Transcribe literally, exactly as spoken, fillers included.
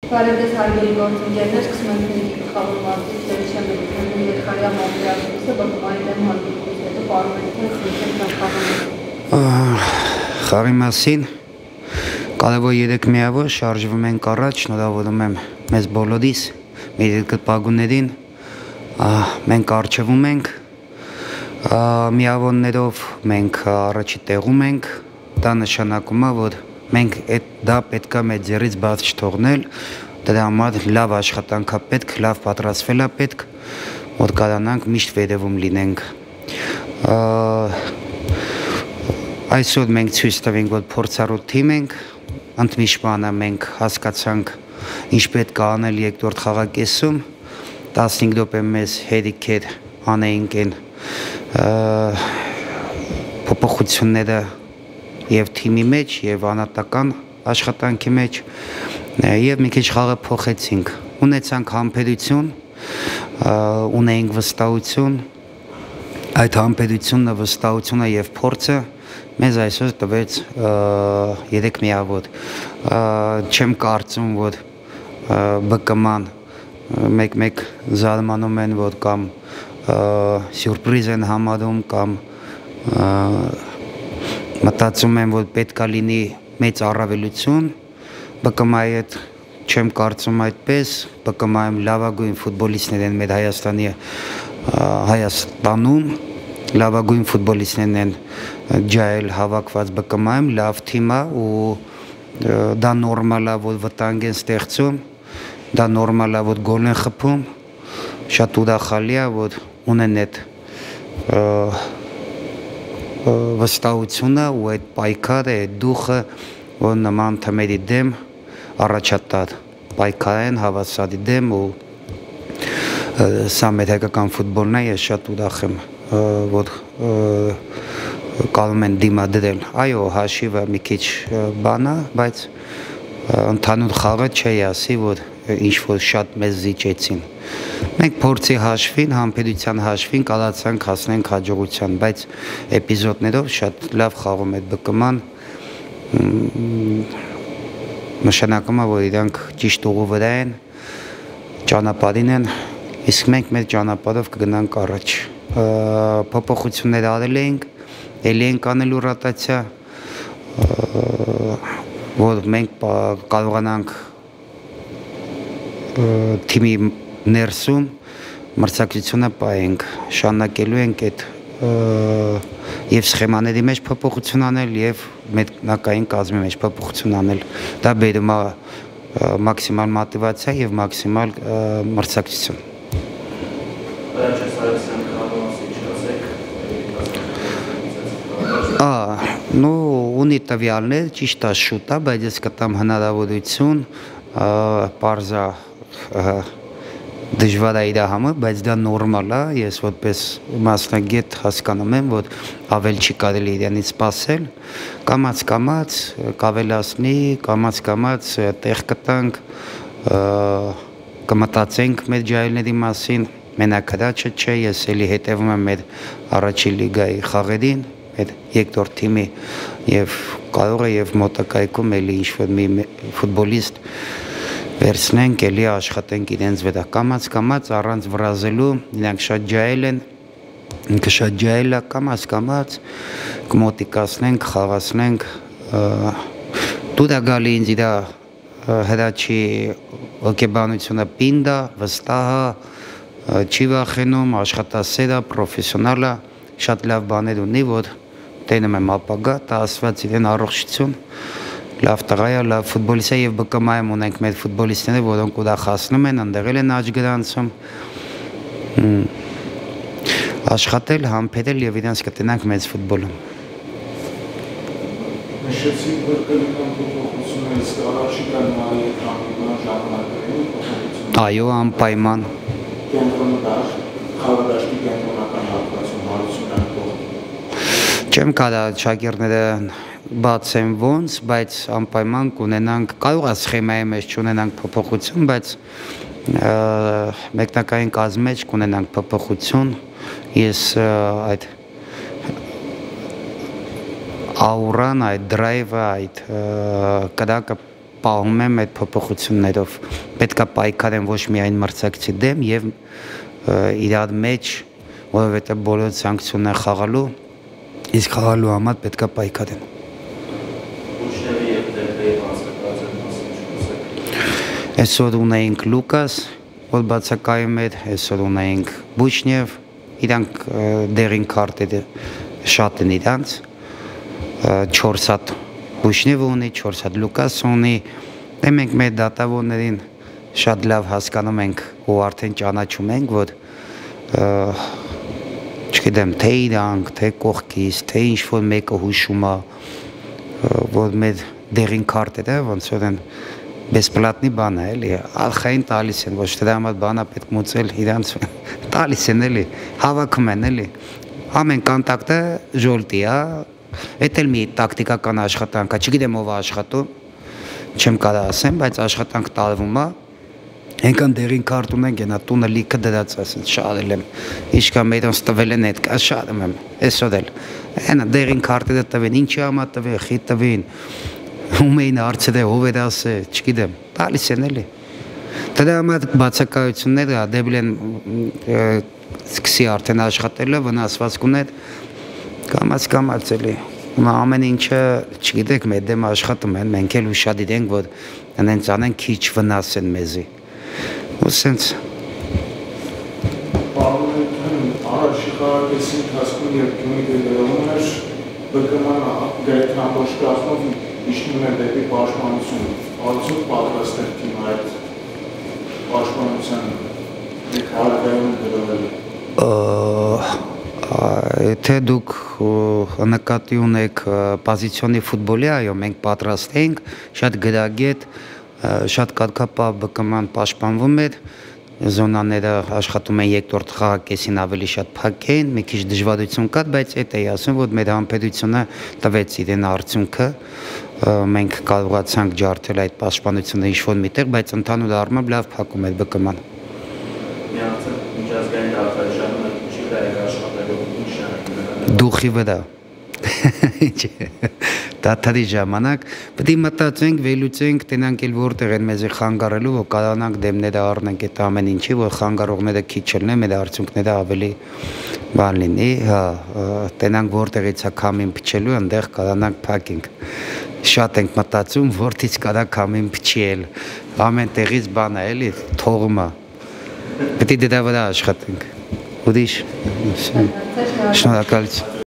Բարևձեզ հարգելի գործընկերներ, սկսում ենք Նիկի գլխավոր մարզիչ Տերչյանը երկարյա մոբիլիզացիա բռնումային դեմ հանդիպումից հետո պարոն Մելիքյանը խնդրել նախագահին։ Խաղի մասին կարևոր երեք միավոր շարժվում ենք առաջ, շնորհավորում եմ մեզ բոլորիս, մեր երկրպագուներին, մենք առջևում ենք, միավորներով մենք առաջի տեղում ենք, դա նշանակում է, որ մենք դա պետք է մեր ձեռից բաց չթողնել, դրա համար լավ աշխատանք է պետք, լավ պատրաստվել է պետք, որ կարողանանք միշտ վերևում լինենք։ Այսօր մենք ցույց տվենք, որ փորձառու թիմ ենք, ընդմիջմանը մենք հասկացանք ինչ պետք է անել երկրորդ խաղակեսում, տասնհինգ րոպե մեզ հերիք էր անեինք այն փոփոխությունները և թիմի մեջ, և անհատական աշխատանքի մեջ, և մի քիչ խաղը փոխեցինք, ունեցանք համբերություն, ունեինք վստահություն, այդ համբերությունը, վստահությունը և փորձը մեզ այսօր տվեց երեք միավոր, չեմ կարծում, որ B K M-ան մեկ-մեկ զարմանում են, որ կամ սյուրպրիզ են համարում, կամ մտածում եմ, որ պետք է լինի մեծ առավելություն, B K M-ի հետ չեմ կարծում այդպես, B K M-ում լավագույն ֆուտբոլիստներ են մեր Հայաստանի Հայաստանում, լավագույն ֆուտբոլիստներն են ջահել հավաքված B K M-ում, լավ թիմ է ու դա նորմալ է, որ վտանգ են ստեղծում, դա նորմալ է, որ գոլ են խփում, շատ ուրախալի է, որ ունեն այդ վստահությունը ու այդ պայքարը, այդ դուխը, որ նման թիմերի դեմ առաջատար պայքար են հավասարի դեմ ու սա մեր հայկական ֆուտբոլն է, ես շատ ուրախ եմ, որ կարող են դիմադրել, այո, հաշիվը մի քիչ բան է, բայց ընդհանուր խաղը չի ասի, որ ինչ-որ շատ մեզ զիջեցին։ Մենք փորձի հաշվին, համբերության հաշվին կարողացանք հասնենք հաջողության, բայց էպիզոդներով շատ լավ խաղում է B K M-ան, նշանակում է, որ իրանք ճիշտ ուղու վրա են, ճանապարհին են, իսկ մենք մեր ճանապարհով կգնանք առաջ։ Փոփոխություններ արել էինք, ելի ենք անելու ռոտացիա, որ մենք կարողանանք թիմի ներսում մրցակցությունը պահենք, շարունակելու ենք այդ և սխեմաների մեջ փոփոխություն անել և մեկնակային կազմի մեջ փոփոխություն անել, դա բերում է մաքսիմալ մոտիվացիա և մաքսիմալ մրցակցություն։ Ունի տվյալներ, ճիշտ է շուտ է, բայց ես կտամ հնարավորություն, պարզ է դժվար է իր համար, բայց դա նորմալ է, ես որպես մասնագետ հասկանում եմ, որ ավել չի կարելի իրանից սպասել, կամաց-կամաց կավելացնի, կամաց-կամաց տեղ կտանք, կմտածենք մեր ջահելների մասին, մենակ հրաչը չէ, ես էլի հետևում եմ մեր առաջին լիգայի խաղերին, մեր երկրորդ թիմի և կարող է և մոտակայքում էլի ինչ-որ մի ֆուտբոլիստ վերցնենք, էլի աշխատենք իրենց վրա, կամաց-կամաց առանց վրազելու, իրանք շատ ջահել են, ինքը շատ ջահել է, կամաց-կամաց կմոտիկացնենք, խաղացնենք, դուր է գալի ինձ իր հրաչի հոգեբանությունը պինդ է, վստահ է, չի վախենում, աշխատասեր է, պրոֆեսիոնալ է, շատ լավ բաներ ունի, որ տենում եմ ապագա, դա ասված իրեն առողջություն, լավ տղա է, լավ ֆուտբոլիստ է և B K M-ում ունենք մեր ֆուտբոլիստները, որոնք ուրախացնում են, ընդեղել են աջ գրանցում, աշխատել, համբերել և իրենց կտենանք մեծ ֆուտբոլում։ Նշեցիք, որ կլինեն փոփոխություններ, իսկ առաջիկան նայեք հանդիպման ժամանակներին փոփոխություններ։ Այո, անպայման։ Կենտրոնը դաշտ, խաղադաշտի կենտրոնական հատվածում հարություն են։ Չեմ կարող շագիրները բացեմ ոնց, բայց անպայման կունենանք, կարող է սխեմայի մեջ չունենանք փոփոխություն, բայց մեկնակային կազմի մեջ կունենանք փոփոխություն, ես այդ աուրան, այդ դրայվը, այդ կրակը պահում եմ այդ փոփոխություններով։ Պետք է պայքարեմ ոչ միայն մրցակցի դեմ եւ իրար մեջ, որովհետեւ բոլոր սանկցիոններ խաղալու, իսկ խաղալու համար պետք է պայքարեն։ Այսօր ունեինք Լուկաս, որ բացակայում էր, այսօր ունեինք Բուչնև, իրանք դերին քարտերը շատ են իրանց, չորս հատ Բուչնևը ունի, չորս հատ Լուկաս ունի, դե մենք մեր դատավորներին շատ լավ հասկանում ենք ու արդեն ճանաչում ենք, որ չգիտեմ, թե իրանք, թե կողքից, թե ինչ-որ մեկը հուշում է, որ մեր դերին քարտերը ոնց որ են բեսպլատնի բան է, էլի, ալխային տալիս են, ոչ թե դա համար բան է պետք մուծել իրանց տալիս են, էլի, հավաքում են, էլի, ամեն կոնտակտը ժոլտի է, էդ էլ մի տակտիկական աշխատանք է, չգիտեմ ով է աշխատում, չեմ կարող ասեմ, բայց աշխատանք տարվում է, այնքան դերին քարտ ունենք, ենա տունը լիքը դրած ասեն, շարել եմ, իշկա մերոնց տվել են էդ կա, շարում եմ, այսօր էլ, այնա դերին քարտերը տվին, ինչի համար տվին, խի տվին, ում էին հարցերը, ով էր ասել, չգիտեմ, տալիս են էլի։ Դրա համար բացակայությունները դեպլեն սկսի արդեն աշխատելը, վնասվածք ուներ, կամաց կամաց էլի։ Ամեն ինչը, չգիտեք, մեր դեմ աշխատում են, մենք էլ ուշադիր ենք, որ հենց անեն քիչ վնասեն մեզի։ Ու սենց։ Պարոն, առաջի խաղարկեսի ընթացքում երբ Գյումրի դերերում էր, ԲԿՄ-ն գայթ ամբողջ կազմով իջնում է դեպի պաշտպանություն, արդյոք պատրաստ եք թիմը այդ պաշտպանության հարավայում դրվելու։ Եթե դուք նկատի ունեք պոզիցիոնի ֆուտբոլի, այո, մենք պատրաստ ենք, շատ գրագետ, շատ կարգապահ ԲԿՄ-ն պաշտպանվում էր, զոնաները աշխատում են երկրորդ խաղակեսին ավելի շատ փակ էին, մի քիչ դժվարություն կար, բայց այդ էի ասում, որ մեր համբերությունը տվեց իրեն արդյունքը, մենք կարողացանք ջարդել այդ պաշտպանությունը ինչ-որ միտեղ, բայց ընդհանուր առմամբ լավ փակում էր ԲԿՄ-ն։ Դուխի վրա։ Դաթարի ժամանակ պետք է մտածենք, վերլուծենք, տենանք էլ որտեղ են մեզ խանգարելու, որ կարողանանք դեմները առնենք այդ ամեն ինչի, որ խանգարողները քիչ չլինեն, մեր արդյունքները ավելի բան լինի, հա, տենանք որտեղից է քամին փչելու, այնտեղ կարողանանք փակենք։ Շատ ենք մտածում, որտից կարա քամին փչել, ամեն տեղից բան է, էլի, թողում է։ Պետք է դրա վրա աշխատենք։ Ուրիշ։ Շնորհակալություն։